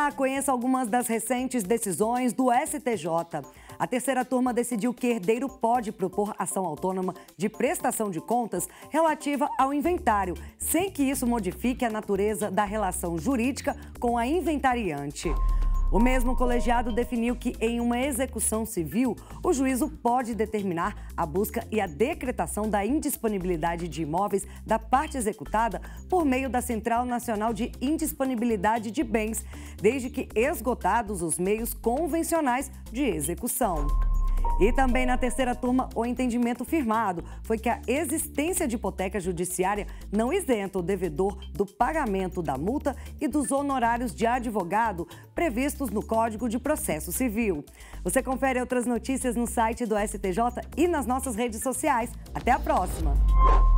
Olá, conheça algumas das recentes decisões do STJ. A terceira turma decidiu que herdeiro pode propor ação autônoma de prestação de contas relativa ao inventário, sem que isso modifique a natureza da relação jurídica com a inventariante. O mesmo colegiado definiu que, em uma execução civil, o juízo pode determinar a busca e a decretação da indisponibilidade de imóveis da parte executada por meio da Central Nacional de Indisponibilidade de Bens, desde que esgotados os meios convencionais de execução. E também na terceira turma, o entendimento firmado foi que a existência de hipoteca judiciária não isenta o devedor do pagamento da multa e dos honorários de advogado previstos no Código de Processo Civil. Você confere outras notícias no site do STJ e nas nossas redes sociais. Até a próxima!